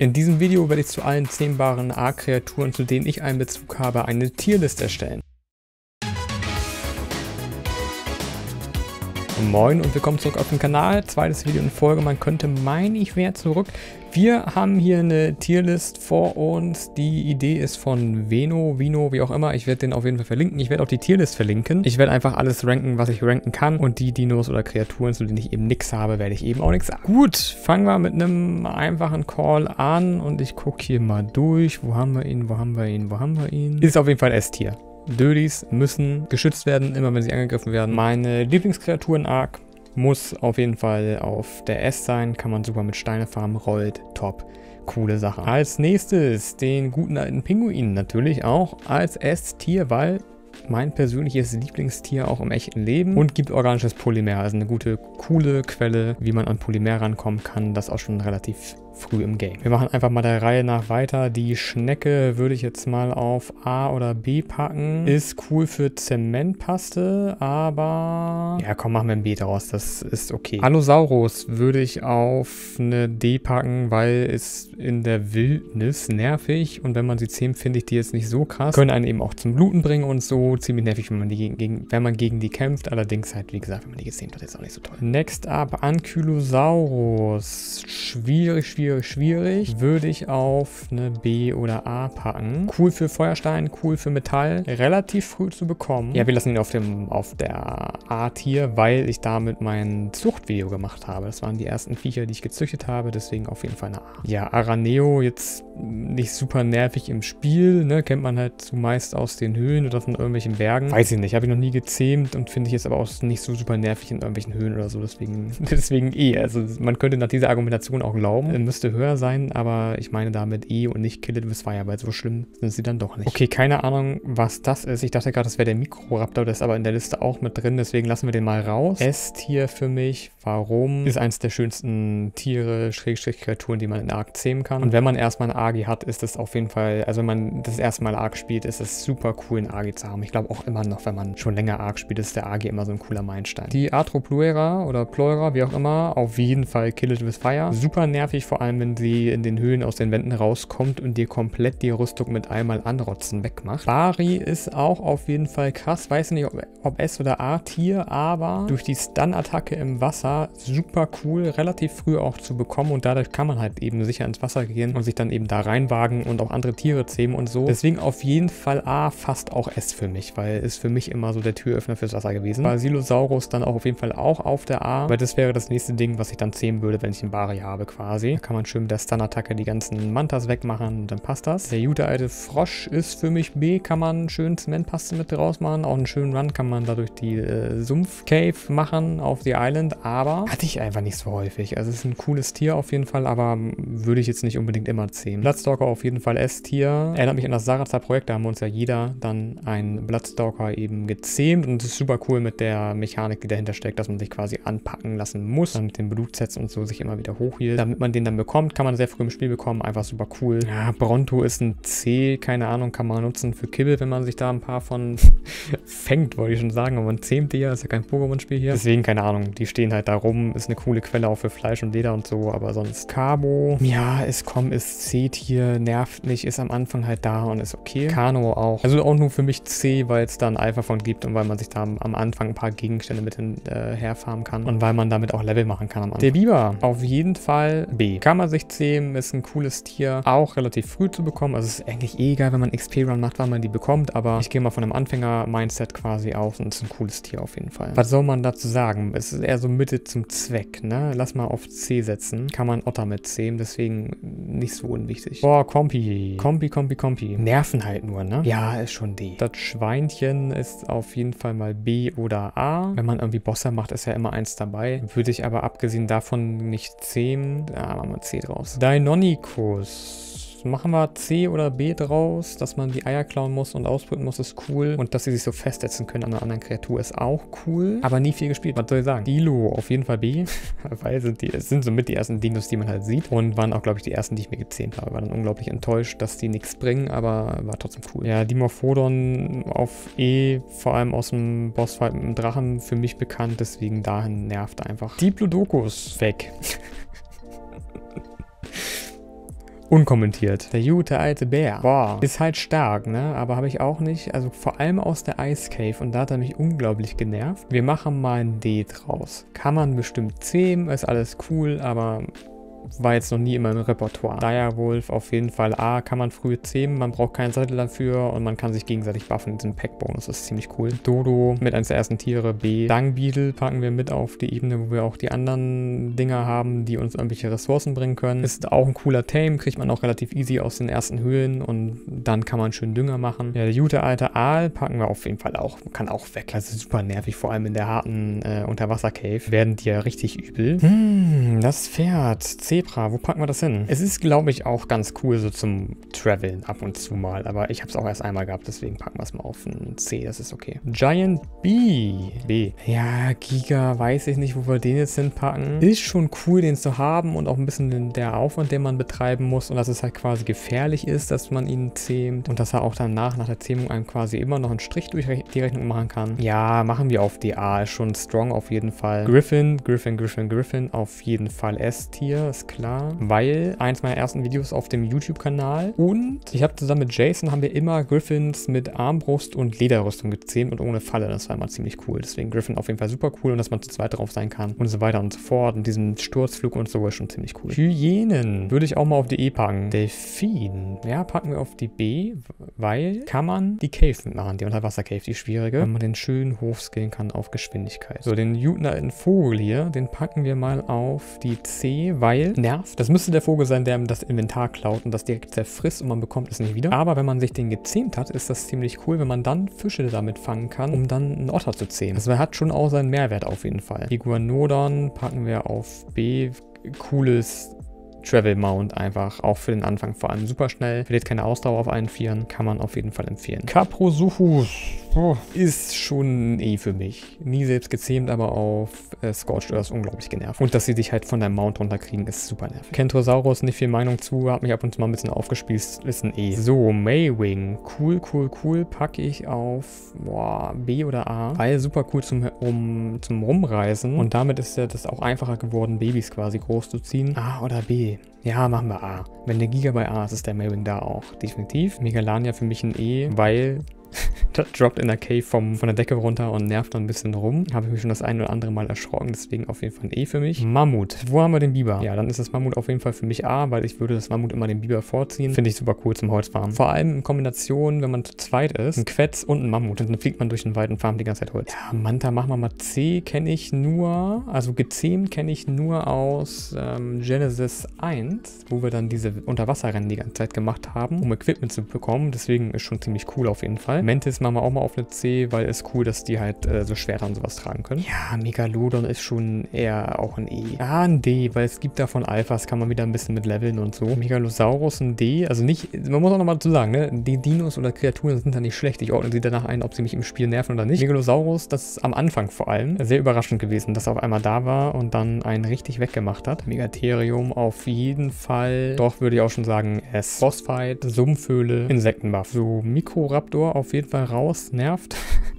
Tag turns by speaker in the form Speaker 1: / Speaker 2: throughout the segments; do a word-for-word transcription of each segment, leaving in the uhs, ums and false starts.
Speaker 1: In diesem Video werde ich zu allen zähmbaren A-Kreaturen, zu denen ich einen Bezug habe, eine Tierlist erstellen. Moin und willkommen zurück auf dem Kanal. Zweites Video in Folge. Man könnte meinen, ich wäre zurück. Wir haben hier eine Tierlist vor uns. Die Idee ist von Veno, Vino, wie auch immer. Ich werde den auf jeden Fall verlinken. Ich werde auch die Tierlist verlinken. Ich werde einfach alles ranken, was ich ranken kann. Und die Dinos oder Kreaturen, zu denen ich eben nichts habe, werde ich eben auch nichts sagen. Gut, fangen wir mit einem einfachen Call an. Und ich gucke hier mal durch. Wo haben wir ihn? Wo haben wir ihn? Wo haben wir ihn? Ist auf jeden Fall S-Tier. Dödis müssen geschützt werden, immer wenn sie angegriffen werden. Meine Lieblingskreaturen-Arc muss auf jeden Fall auf der S sein. Kann man super mit Steine farmen, rollt, top. Coole Sache. Als nächstes den guten alten Pinguin natürlich auch als S-Tier, weil mein persönliches Lieblingstier auch im echten Leben und gibt organisches Polymer. Also eine gute, coole Quelle, wie man an Polymer rankommen kann. Das auch schon relativ früh im Game. Wir machen einfach mal der Reihe nach weiter. Die Schnecke würde ich jetzt mal auf A oder B packen. Ist cool für Zementpaste, aber ja komm, machen wir ein B draus. Das ist okay. Allosaurus würde ich auf eine D packen, weil es in der Wildnis nervig und wenn man sie zähmt, finde ich die jetzt nicht so krass. Können einen eben auch zum Bluten bringen und so. Ziemlich nervig, wenn man, die gegen, gegen, wenn man gegen die kämpft. Allerdings halt, wie gesagt, wenn man die gezähmt hat, ist auch nicht so toll. Next up, Ankylosaurus. Schwierig, schwierig. Schwierig, würde ich auf eine B oder A packen. Cool für Feuerstein, cool für Metall. Relativ früh zu bekommen. Ja, wir lassen ihn auf, dem, auf der A-Tier, weil ich damit mein Zuchtvideo gemacht habe. Das waren die ersten Viecher, die ich gezüchtet habe, deswegen auf jeden Fall eine A. Ja, Araneo jetzt nicht super nervig im Spiel, ne? Kennt man halt zumeist aus den Höhlen oder von irgendwelchen Bergen. Weiß ich nicht, habe ich noch nie gezähmt und finde ich jetzt aber auch nicht so super nervig in irgendwelchen Höhlen oder so, deswegen, deswegen E. Also man könnte nach dieser Argumentation auch glauben, müsste höher sein, aber ich meine damit E und nicht Kill It With Fire, weil so schlimm sind sie dann doch nicht. Okay, keine Ahnung, was das ist. Ich dachte gerade, das wäre der Mikroraptor, der ist aber in der Liste auch mit drin, deswegen lassen wir den mal raus. S-Tier für mich, warum? Ist eins der schönsten Tiere, Schrägstrich Kreaturen, die man in Arc zähmen kann. Und wenn man erstmal ein Agi hat, ist das auf jeden Fall, also wenn man das erste Mal Arc spielt, ist es super cool, einen Agi zu haben. Ich glaube auch immer noch, wenn man schon länger Arc spielt, ist der Agi immer so ein cooler Meilenstein. Die Atropluera oder Pleura, wie auch immer, auf jeden Fall Kill It With Fire. Super nervig, vor allem wenn sie in den Höhlen aus den Wänden rauskommt und dir komplett die Rüstung mit einmal anrotzen wegmacht. Bari ist auch auf jeden Fall krass. Weiß nicht, ob, ob S- oder A-Tier, aber durch die Stun-Attacke im Wasser super cool, relativ früh auch zu bekommen und dadurch kann man halt eben sicher ins Wasser gehen und sich dann eben da reinwagen und auch andere Tiere zähmen und so. Deswegen auf jeden Fall A, fast auch S für mich, weil ist für mich immer so der Türöffner fürs Wasser gewesen. Basilosaurus dann auch auf jeden Fall auch auf der A, weil das wäre das nächste Ding, was ich dann zähmen würde, wenn ich den Bari habe quasi. Da kann man schön mit der Stun-Attacke die ganzen Mantas wegmachen und dann passt das. Der gute alte Frosch ist für mich B, kann man schön Zementpaste mit draus machen. Auch einen schönen Run kann man dadurch die äh, Sumpf-Cave machen auf The Island, aber hatte ich einfach nicht so häufig. Also es ist ein cooles Tier auf jeden Fall, aber würde ich jetzt nicht unbedingt immer zähmen. Bloodstalker auf jeden Fall S-Tier. Erinnert mich an das Sarazar-Projekt, da haben wir uns ja jeder dann einen Bloodstalker eben gezähmt und es ist super cool mit der Mechanik, die dahinter steckt, dass man sich quasi anpacken lassen muss, dann mit den Blutsets und so sich immer wieder hochhielt. Damit man den dann bekommt, kann man sehr früh im Spiel bekommen, einfach super cool. Ja, Bronto ist ein C, keine Ahnung, kann man nutzen für Kibble, wenn man sich da ein paar von fängt, wollte ich schon sagen, aber man zähmt die ja, ist ja kein Pokémon-Spiel hier. Deswegen, keine Ahnung, die stehen halt da rum, ist eine coole Quelle auch für Fleisch und Leder und so, aber sonst Cabo, ja, ist komm, ist C-Tier, nervt nicht, ist am Anfang halt da und ist okay. Kano auch, also auch nur für mich C, weil es da ein Alpha von gibt und weil man sich da am Anfang ein paar Gegenstände mit hin, äh, herfarmen kann und weil man damit auch Level machen kann am Anfang. Der Biber, auf jeden Fall B. Kann man sich zähmen, ist ein cooles Tier, auch relativ früh zu bekommen, also es ist eigentlich eh egal, wenn man X P-Run macht, wann man die bekommt, aber ich gehe mal von einem Anfänger-Mindset quasi aus und es ist ein cooles Tier auf jeden Fall. Was soll man dazu sagen? Es ist eher so Mitte zum Zweck, ne? Lass mal auf C setzen. Kann man Otter mit zähmen, deswegen nicht so unwichtig. Boah, Kompi. Kompi, Kompi, Kompi. Nerven halt nur, ne? Ja, ist schon D. Das Schweinchen ist auf jeden Fall mal B oder A. Wenn man irgendwie Bosse macht, ist ja immer eins dabei. Würde ich aber abgesehen davon nicht zähmen. Da machen wir C draus. Deinonychus. Machen wir C oder B draus, dass man die Eier klauen muss und ausbrüten muss, ist cool. Und dass sie sich so festsetzen können an einer anderen Kreatur ist auch cool. Aber nie viel gespielt, was soll ich sagen? Dilo auf jeden Fall B, weil sind die, es sind somit die ersten Dinos, die man halt sieht. Und waren auch, glaube ich, die ersten, die ich mir gezähmt habe. War dann unglaublich enttäuscht, dass die nichts bringen, aber war trotzdem cool. Ja, Dimorphodon auf E, vor allem aus dem Bossfight mit dem Drachen, für mich bekannt, deswegen dahin nervt einfach. Diplodocus weg. unkommentiert. Der gute alte Bär. Boah, ist halt stark, ne? Aber habe ich auch nicht. Also vor allem aus der Ice Cave. Und da hat er mich unglaublich genervt. Wir machen mal ein D draus. Kann man bestimmt zähmen, ist alles cool, aber war jetzt noch nie in meinem Repertoire. Direwolf auf jeden Fall A, kann man früh zähmen, man braucht keinen Sattel dafür und man kann sich gegenseitig buffen in diesem Pack-Bonus, das ist ziemlich cool. Dodo mit eines der ersten Tiere. B, Dung-Beetle packen wir mit auf die Ebene, wo wir auch die anderen Dinger haben, die uns irgendwelche Ressourcen bringen können. Ist auch ein cooler Tame, kriegt man auch relativ easy aus den ersten Höhlen und dann kann man schön Dünger machen. Ja, der gute alte Aal packen wir auf jeden Fall auch, kann auch weg. Das ist super nervig, vor allem in der harten äh, Unterwasser-Cave werden die ja richtig übel. Hm, das Pferd, Zebra, wo packen wir das hin? Es ist, glaube ich, auch ganz cool so zum Traveln ab und zu mal, aber ich habe es auch erst einmal gehabt, deswegen packen wir es mal auf ein C, das ist okay. Giant B. B. Ja, Giga, weiß ich nicht, wo wir den jetzt hinpacken. Ist schon cool, den zu haben und auch ein bisschen der Aufwand, den man betreiben muss und dass es halt quasi gefährlich ist, dass man ihn zähmt und dass er auch danach, nach der Zähmung, einem quasi immer noch einen Strich durch die Rechnung machen kann. Ja, machen wir auf D A, ist schon strong auf jeden Fall. Griffin, Griffin, Griffin, Griffin, auf jeden Fall S-Tier, ist klar, weil eins meiner ersten Videos auf dem YouTube-Kanal und ich habe zusammen mit Jason haben wir immer Griffins mit Armbrust und Lederrüstung gezähmt und ohne Falle, das war immer ziemlich cool, deswegen Griffin auf jeden Fall super cool und dass man zu zweit drauf sein kann und so weiter und so fort und diesen Sturzflug und so ist schon ziemlich cool. Hyänen würde ich auch mal auf die E packen. Delfin, ja, packen wir auf die B, weil kann man die Cave mitmachen, die Unterwasser-Cave, die schwierige, wenn man den schön hochskillen kann auf Geschwindigkeit. So, den Jutner in Vogel hier, den packen wir mal auf die C, weil nervt. Das müsste der Vogel sein, der ihm das Inventar klaut und das direkt zerfrisst und man bekommt es nicht wieder. Aber wenn man sich den gezähmt hat, ist das ziemlich cool, wenn man dann Fische damit fangen kann, um dann einen Otter zu zähmen. Also er hat schon auch seinen Mehrwert auf jeden Fall. Iguanodon packen wir auf B. Cooles Travel Mount einfach, auch für den Anfang vor allem super schnell, verliert keine Ausdauer auf allen Vieren, kann man auf jeden Fall empfehlen. Caprosuchus oh, ist schon eh für mich. Nie selbst gezähmt, aber auf äh, Scorched Earth unglaublich genervt. Und dass sie dich halt von deinem Mount runterkriegen, ist super nervig. Kentrosaurus, nicht viel Meinung zu, hat mich ab und zu mal ein bisschen aufgespießt, ist ein E. So, Maywing, cool, cool, cool, packe ich auf boah, B oder A, weil super cool zum, um, zum Rumreisen und damit ist ja das auch einfacher geworden, Babys quasi groß zu ziehen. A oder B? Ja, machen wir A. Wenn der Giga bei A ist, ist der Maywing da auch. Definitiv. Megalania für mich ein E, weil das droppt in der Cave vom, von der Decke runter und nervt dann ein bisschen rum. Habe ich mich schon das ein oder andere Mal erschrocken, deswegen auf jeden Fall ein E für mich. Mammut. Wo haben wir den Biber? Ja, dann ist das Mammut auf jeden Fall für mich A, weil ich würde das Mammut immer den Biber vorziehen. Finde ich super cool zum Holzfarmen. Vor allem in Kombination, wenn man zu zweit ist, ein Quetz und ein Mammut. Und dann fliegt man durch den Wald und farmt die ganze Zeit Holz. Ja, Manta machen wir mal C. Kenne ich nur, also gezähmt kenne ich nur aus ähm, Genesis eins, wo wir dann diese Unterwasserrennen die ganze Zeit gemacht haben, um Equipment zu bekommen. Deswegen ist schon ziemlich cool auf jeden Fall. Mantis machen wir auch mal auf eine C, weil es cool, dass die halt äh, so Schwerter und sowas tragen können. Ja, Megalodon ist schon eher auch ein E. Ja, ein D, weil es gibt davon Alphas, kann man wieder ein bisschen mit leveln und so. Megalosaurus ein D, also nicht, man muss auch nochmal dazu sagen, ne, die Dinos oder Kreaturen sind da nicht schlecht. Ich ordne sie danach ein, ob sie mich im Spiel nerven oder nicht. Megalosaurus, das ist am Anfang vor allem sehr überraschend gewesen, dass er auf einmal da war und dann einen richtig weggemacht hat. Megatherium auf jeden Fall, doch würde ich auch schon sagen S. Bossfight, Sumpfhöhle, Insektenbuff. So, Mikroraptor auf jeden Fall raus, nervt.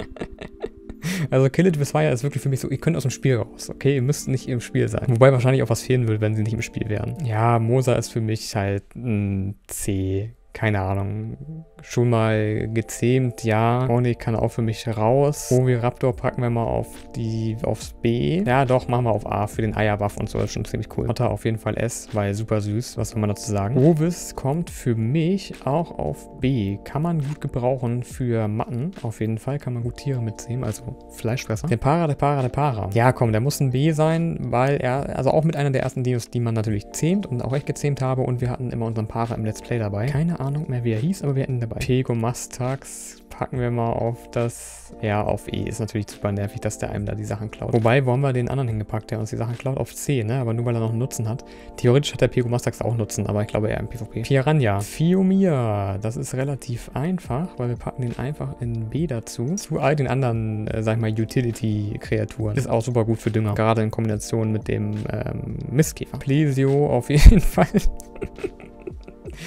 Speaker 1: Also Kill It With Fire ist wirklich für mich so, ihr könnt aus dem Spiel raus, okay? Ihr müsst nicht im Spiel sein. Wobei wahrscheinlich auch was fehlen würde, wenn sie nicht im Spiel wären. Ja, Mosa ist für mich halt ein C. Keine Ahnung. Schon mal gezähmt, ja. Onyx kann auch für mich raus. Oviraptor packen wir mal auf die, aufs B. Ja, doch, machen wir auf A für den Eierbuff und so. Das ist schon ziemlich cool. Otter auf jeden Fall S, weil super süß. Was soll man dazu sagen? Ovis kommt für mich auch auf B. Kann man gut gebrauchen für Matten. Auf jeden Fall kann man gut Tiere mitziehen, also Fleischfresser. Der Para, der Para, der Para. Ja, komm, der muss ein B sein, weil er, also auch mit einer der ersten Dinos, die man natürlich zähmt und auch ich gezähmt habe und wir hatten immer unseren Para im Let's Play dabei. Keine Ahnung mehr, wie er hieß, aber wir hatten ihn dabei. Pegomastax packen wir mal auf das, ja, auf E. Ist natürlich super nervig, dass der einem da die Sachen klaut. Wobei, wo haben wir den anderen hingepackt, der uns die Sachen klaut? Auf C, ne? Aber nur, weil er noch einen Nutzen hat. Theoretisch hat der Pegomastax auch Nutzen, aber ich glaube eher im PvP. Piranha. Fiomia. Das ist relativ einfach, weil wir packen den einfach in B dazu. Zu all den anderen, äh, sag ich mal, Utility-Kreaturen. Ist auch super gut für Dünger. Gerade in Kombination mit dem ähm, Mistkäfer. Plesio auf jeden Fall.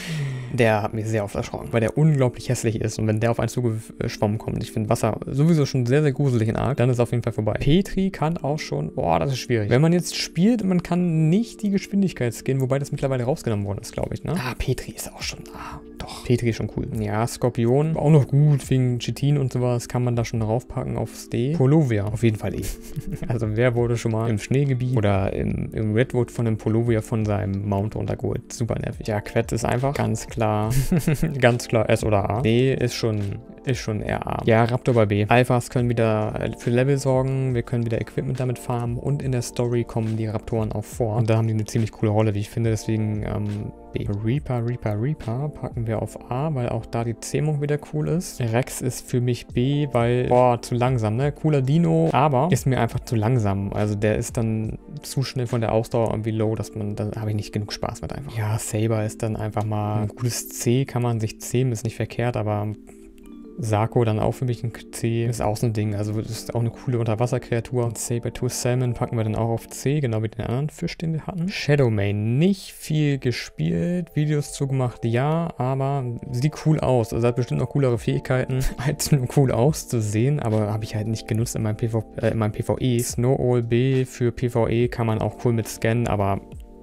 Speaker 1: Der hat mich sehr oft erschrocken, weil der unglaublich hässlich ist. Und wenn der auf einen zugeschwommen kommt, ich finde Wasser sowieso schon sehr, sehr gruselig in Ark, dann ist es auf jeden Fall vorbei. Petri kann auch schon, boah, das ist schwierig. Wenn man jetzt spielt, man kann nicht die Geschwindigkeit skillen, wobei das mittlerweile rausgenommen worden ist, glaube ich, ne? Ah, Petri ist auch schon, ah, doch. Petri ist schon cool. Ja, Skorpion, auch noch gut, wegen Chitin und sowas, kann man da schon draufpacken aufs D. Polovia, auf jeden Fall eh. Also wer wurde schon mal im Schneegebiet oder im, im Redwood von einem Polovia von seinem Mount runtergeholt? Super nervig. Ja, Quett ist einfach ganz klar, ganz klar S oder A. D ist schon, ist schon eher A. Ja, Raptor bei B. Alphas können wieder für Level sorgen, wir können wieder Equipment damit farmen und in der Story kommen die Raptoren auch vor. Und da haben die eine ziemlich coole Rolle, wie ich finde, deswegen ähm, B. Reaper, Reaper, Reaper packen wir auf A, weil auch da die Zähmung wieder cool ist. Rex ist für mich B, weil, boah, zu langsam, ne? Cooler Dino, aber ist mir einfach zu langsam. Also der ist dann zu schnell von der Ausdauer irgendwie low, dass man, da habe ich nicht genug Spaß mit einfach. Ja, Saber ist dann einfach mal ein gutes C, kann man sich zähmen, ist nicht verkehrt, aber Sarko dann auch für mich ein C, ist auch so ein Ding, also das ist auch eine coole Unterwasserkreatur. Sabertooth Salmon packen wir dann auch auf C, genau wie den anderen Fisch, den wir hatten. Shadowmane, nicht viel gespielt, Videos zugemacht, ja, aber sieht cool aus, also hat bestimmt noch coolere Fähigkeiten, als nur cool auszusehen, aber habe ich halt nicht genutzt in meinem, PV, äh, in meinem PvE. Snow Owl B für PvE kann man auch cool mit scannen, aber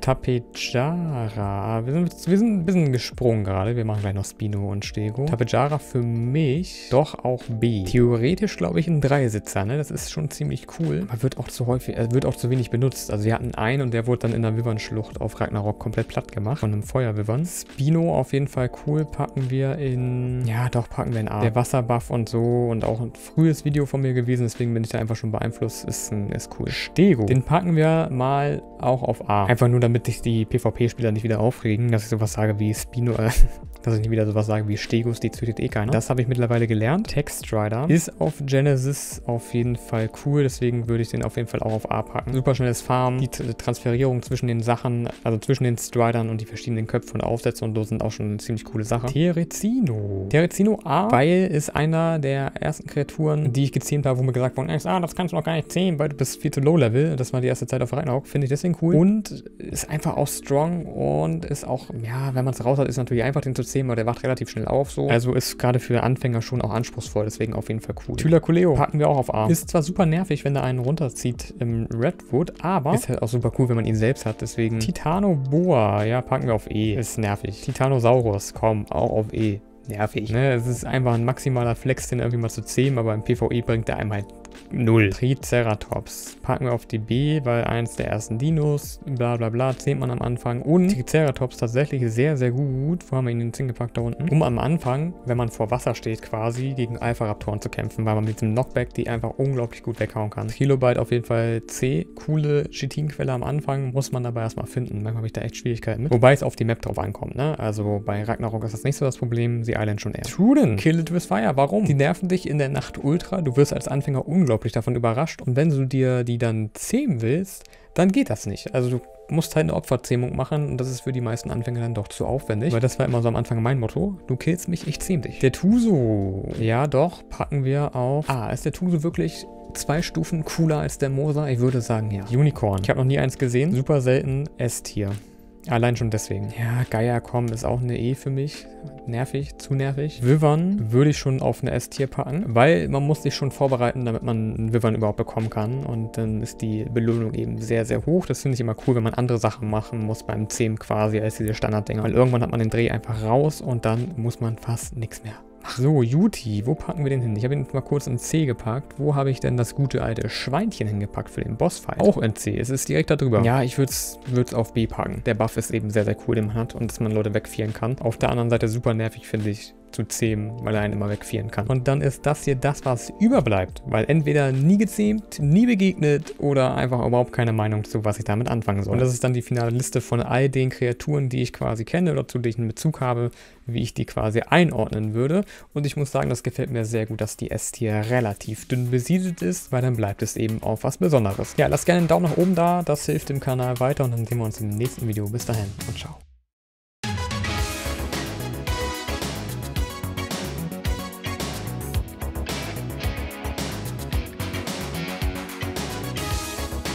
Speaker 1: Tapejara. Wir sind, wir sind ein bisschen gesprungen gerade. Wir machen gleich noch Spino und Stego. Tapejara für mich doch auch B. Theoretisch glaube ich ein Dreisitzer, ne? Das ist schon ziemlich cool. Aber wird auch zu häufig, äh, wird auch zu wenig benutzt. Also wir hatten einen und der wurde dann in der Wyvern-Schlucht auf Ragnarok komplett platt gemacht. Von einem Feuerwyvern. Spino auf jeden Fall cool. Packen wir in, ja doch, packen wir in A. Der Wasserbuff und so und auch ein frühes Video von mir gewesen. Deswegen bin ich da einfach schon beeinflusst. Ist, ein, ist cool. Stego. Den packen wir mal auch auf A. Einfach nur damit sich die PvP-Spieler nicht wieder aufregen, dass ich sowas sage wie Spino, äh, dass ich nicht wieder sowas sage wie Stegos, die züchtet eh keiner. Das habe ich mittlerweile gelernt. Textrider ist auf Genesis auf jeden Fall cool, deswegen würde ich den auf jeden Fall auch auf A packen. Super schnelles Farmen, die Transferierung zwischen den Sachen, also zwischen den Stridern und die verschiedenen Köpfe und Aufsätze und so sind auch schon eine ziemlich coole Sache. Terezino. Terezino A, weil ist einer der ersten Kreaturen, die ich gezähmt habe, wo mir gesagt wurde, ah, das kannst du noch gar nicht zähmen, weil du bist viel zu low level. Das war die erste Zeit auf Ragnarok, finde ich deswegen cool. Und ist einfach auch strong und ist auch, ja, wenn man es raus hat, ist natürlich einfach den zu zähmen, aber der wacht relativ schnell auf so. Also ist gerade für Anfänger schon auch anspruchsvoll, deswegen auf jeden Fall cool. Thylacoleo packen wir auch auf A. Ist zwar super nervig, wenn da einen runterzieht im Redwood, aber ist halt auch super cool, wenn man ihn selbst hat, deswegen Titanoboa, ja, packen wir auf E. Ist nervig. Titanosaurus, komm, auch auf E. Nervig. Ne, es ist einfach ein maximaler Flex, den irgendwie mal zu zähmen, aber im PvE bringt der einem halt null. Triceratops packen wir auf die B, weil eins der ersten Dinos, bla bla bla, zähmt man am Anfang. Und Triceratops tatsächlich sehr, sehr gut. Wo haben wir ihn in den Zinn gepackt da unten? Um am Anfang, wenn man vor Wasser steht quasi, gegen Alpha-Raptoren zu kämpfen, weil man mit diesem Knockback die einfach unglaublich gut weghauen kann. Trilobite auf jeden Fall C. Coole Chitinquelle am Anfang, muss man aber erstmal finden. Manchmal habe ich da echt Schwierigkeiten mit. Wobei es auf die Map drauf ankommt, ne? Also bei Ragnarok ist das nicht so das Problem, The Island schon eher. Truden, Kill it with Fire, warum? Die nerven dich in der Nacht ultra, du wirst als Anfänger unglaublich davon überrascht und wenn du dir die dann zähmen willst, dann geht das nicht. Also du musst halt eine Opferzähmung machen und das ist für die meisten Anfänger dann doch zu aufwendig, weil das war immer so am Anfang mein Motto, du killst mich, ich zähm dich. Der Tuso, ja doch, packen wir auf Ah, ist der Tuso wirklich zwei Stufen cooler als der Moser? Ich würde sagen, ja. Unicorn, ich habe noch nie eins gesehen, super selten, S-Tier. Allein schon deswegen. Ja, Gaia komm, ist auch eine E für mich. Nervig, zu nervig. Wyvern würde ich schon auf eine S-Tier packen, weil man muss sich schon vorbereiten, damit man einen Wyvern überhaupt bekommen kann. Und dann ist die Belohnung eben sehr, sehr hoch. Das finde ich immer cool, wenn man andere Sachen machen muss beim Zähmen quasi als diese Standarddinger. Weil irgendwann hat man den Dreh einfach raus und dann muss man fast nichts mehr. Ach so, Yuti, wo packen wir den hin? Ich habe ihn mal kurz in C gepackt. Wo habe ich denn das gute alte Schweinchen hingepackt für den Bossfight? Auch in C, es ist direkt da drüber. Ja, ich würde es auf B packen. Der Buff ist eben sehr, sehr cool, den man hat und dass man Leute wegfieren kann. Auf der anderen Seite super nervig, finde ich, zu zähmen, weil er einen immer wegfieren kann. Und dann ist das hier das, was überbleibt, weil entweder nie gezähmt, nie begegnet oder einfach überhaupt keine Meinung zu, was ich damit anfangen soll. Und das ist dann die finale Liste von all den Kreaturen, die ich quasi kenne oder zu denen ich einen Bezug habe, wie ich die quasi einordnen würde. Und ich muss sagen, das gefällt mir sehr gut, dass die S-Tier relativ dünn besiedelt ist, weil dann bleibt es eben auch was Besonderes. Ja, lasst gerne einen Daumen nach oben da, das hilft dem Kanal weiter und dann sehen wir uns im nächsten Video. Bis dahin und ciao.